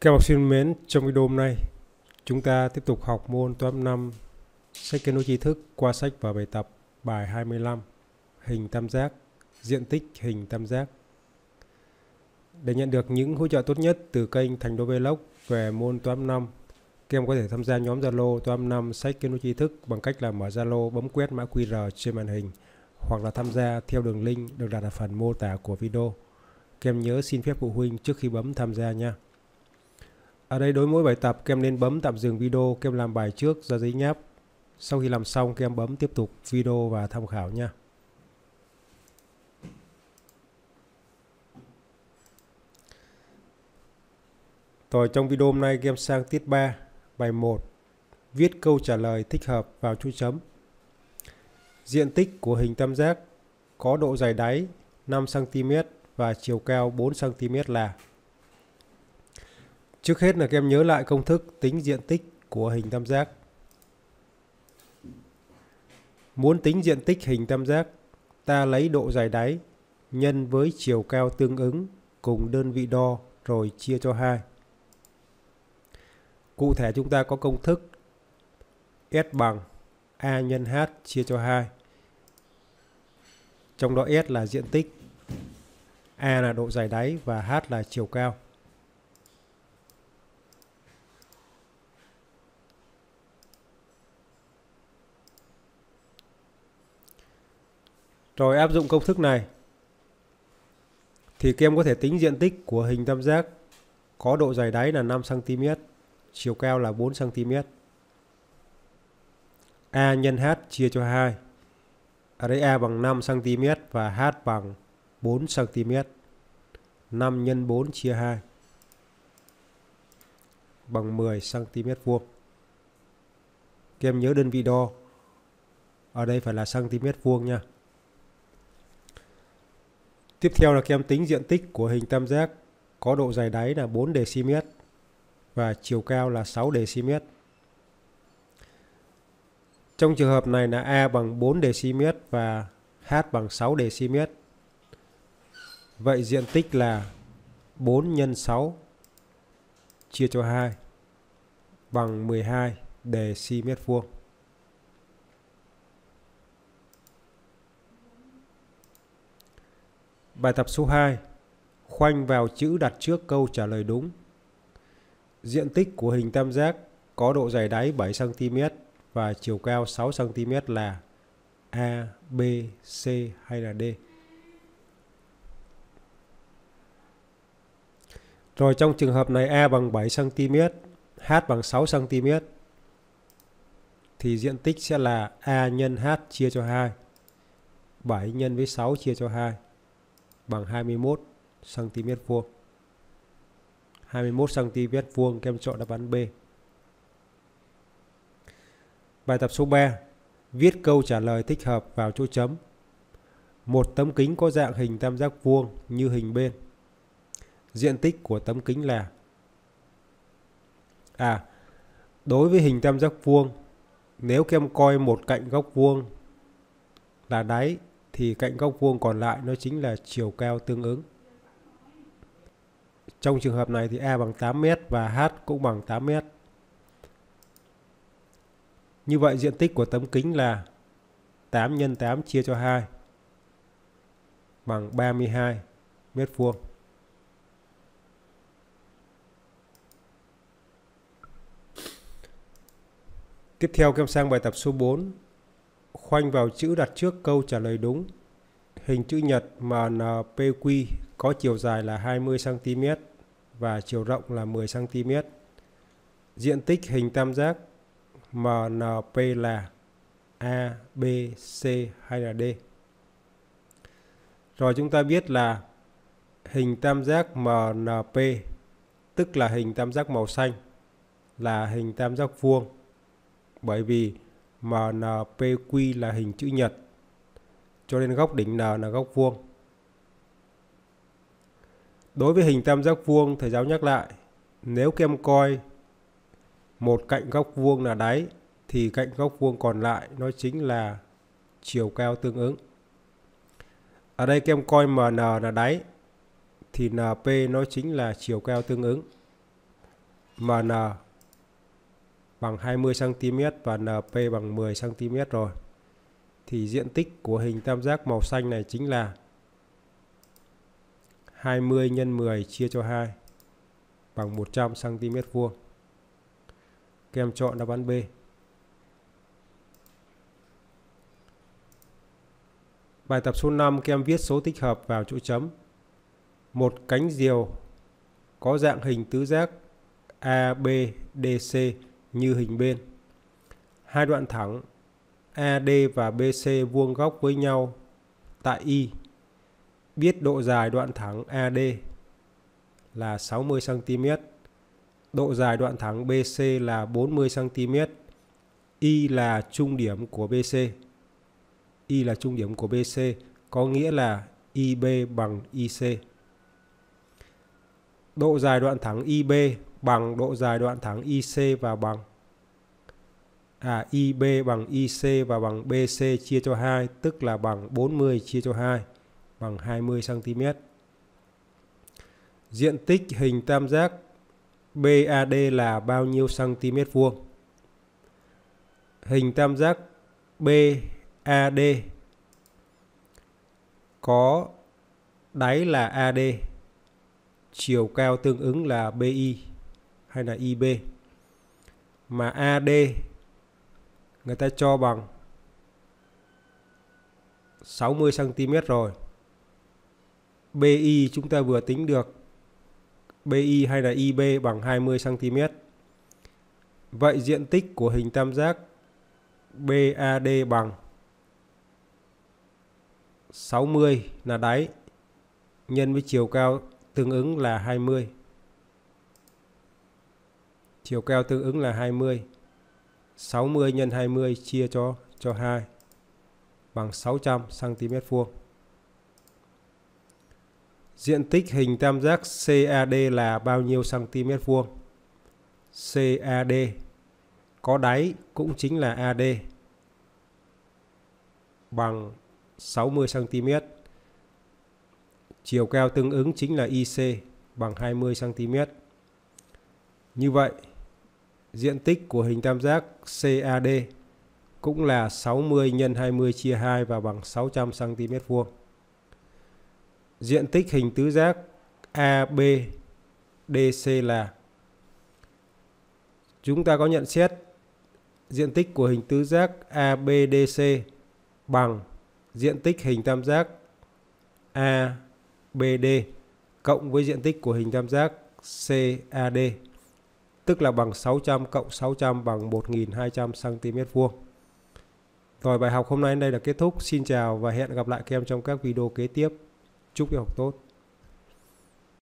Các học sinh mến, trong video hôm nay chúng ta tiếp tục học môn toán 5 sách kết nối tri thức qua sách và bài tập bài 25 hình tam giác, diện tích hình tam giác. Để nhận được những hỗ trợ tốt nhất từ kênh Thành Đô Vlog về môn toán 5, các em có thể tham gia nhóm Zalo toán 5 sách kết nối tri thức bằng cách là mở Zalo, bấm quét mã QR trên màn hình hoặc là tham gia theo đường link được đặt ở phần mô tả của video. Các em nhớ xin phép phụ huynh trước khi bấm tham gia nha. Ở đây đối mỗi bài tập các em nên bấm tạm dừng video, các em làm bài trước ra giấy nháp. Sau khi làm xong các em bấm tiếp tục video và tham khảo nha. Rồi trong video hôm nay các em sang tiết 3, bài 1. Viết câu trả lời thích hợp vào chuỗi chấm. Diện tích của hình tam giác có độ dày đáy 5 cm và chiều cao 4 cm là. Trước hết là các em nhớ lại công thức tính diện tích của hình tam giác. Muốn tính diện tích hình tam giác, ta lấy độ dày đáy nhân với chiều cao tương ứng cùng đơn vị đo rồi chia cho 2. Cụ thể chúng ta có công thức S bằng A nhân H chia cho 2. Trong đó S là diện tích, A là độ dày đáy và H là chiều cao. Rồi áp dụng công thức này thì các em có thể tính diện tích của hình tam giác có độ dày đáy là 5 cm, chiều cao là 4 cm. A nhân H chia cho 2. Ở đây A bằng 5 cm và H bằng 4 cm. 5 nhân 4 chia 2 bằng 10 cm vuông. Các em nhớ đơn vị đo ở đây phải là cm vuông nha. Tiếp theo là các em tính diện tích của hình tam giác có độ dày đáy là 4 dm và chiều cao là 6 dm. Trong trường hợp này là A bằng 4 dm và H bằng 6 dm. Vậy diện tích là 4 nhân 6 chia cho 2 bằng 12 dm vuông. Bài tập số 2. Khoanh vào chữ đặt trước câu trả lời đúng. Diện tích của hình tam giác có độ dày đáy 7 cm và chiều cao 6 cm là A, B, C hay là D? Rồi trong trường hợp này A bằng 7 cm, H bằng 6 cm thì diện tích sẽ là A nhân H chia cho 2. 7 nhân với 6 chia cho 2 bằng 21 cm vuông. 21 cm vuông, các em chọn đáp án B. Bài tập số 3. Viết câu trả lời thích hợp vào chỗ chấm. Một tấm kính có dạng hình tam giác vuông như hình bên. Diện tích của tấm kính là. Đối với hình tam giác vuông, nếu các em coi một cạnh góc vuông là đáy thì cạnh góc vuông còn lại nó chính là chiều cao tương ứng. Trong trường hợp này thì A bằng 8 m và H cũng bằng 8 m. Như vậy diện tích của tấm kính là 8 x 8 chia cho 2 bằng 32 m vuông. Tiếp theo các em sang bài tập số 4. Khoanh vào chữ đặt trước câu trả lời đúng. Hình chữ nhật MNPQ có chiều dài là 20 cm và chiều rộng là 10 cm. Diện tích hình tam giác MNP là A, B, C hay là D? Rồi chúng ta biết là hình tam giác MNP tức là hình tam giác màu xanh là hình tam giác vuông, bởi vì MNPQ là hình chữ nhật cho nên góc đỉnh N là góc vuông. Đối với hình tam giác vuông, thầy giáo nhắc lại, nếu các em coi một cạnh góc vuông là đáy thì cạnh góc vuông còn lại nó chính là chiều cao tương ứng. Ở đây các em coi MN là đáy thì NP nó chính là chiều cao tương ứng. MN bằng 20 cm và NP bằng 10 cm rồi. Thì diện tích của hình tam giác màu xanh này chính là 20 x 10 chia cho 2 bằng 100 cm vuông. Các em chọn đáp án B. Bài tập số 5, các em viết số tích hợp vào chỗ chấm. Một cánh diều có dạng hình tứ giác ABDC như hình bên. Hai đoạn thẳng AD và BC vuông góc với nhau tại Y. Biết độ dài đoạn thẳng AD là 60 cm, độ dài đoạn thẳng BC là 40 cm. Y là trung điểm của BC. Y là trung điểm của BC, có nghĩa là IB bằng IC. Độ dài đoạn thẳng IB bằng độ dài đoạn thẳng IC và bằng IB bằng IC và bằng BC chia cho 2, tức là bằng 40 chia cho 2 bằng 20 cm. Diện tích hình tam giác BAD là bao nhiêu cm vuông? Hình tam giác BAD có đáy là AD, chiều cao tương ứng là BI hay là IB. Mà AD người ta cho bằng 60 cm rồi. BI chúng ta vừa tính được, BI hay là IB bằng 20 cm. Vậy diện tích của hình tam giác BAD bằng 60 là đáy nhân với chiều cao tương ứng là 20. Chiều cao tương ứng là 20. 60 nhân 20 chia cho 2 bằng 600 cm vuông. Diện tích hình tam giác CAD là bao nhiêu cm vuông? CAD có đáy cũng chính là AD bằng 60 cm. Chiều cao tương ứng chính là IC bằng 20 cm. Như vậy, diện tích của hình tam giác CAD cũng là 60 x 20 chia 2 và bằng 600 cm vuông. Diện tích hình tứ giác ABDC là, chúng ta có nhận xét diện tích của hình tứ giác ABDC bằng diện tích hình tam giác ABD cộng với diện tích của hình tam giác CAD, tức là bằng 600 cộng 600 bằng 1200 cm vuông. Rồi, bài học hôm nay đến đây là kết thúc. Xin chào và hẹn gặp lại các em trong các video kế tiếp. Chúc em học tốt.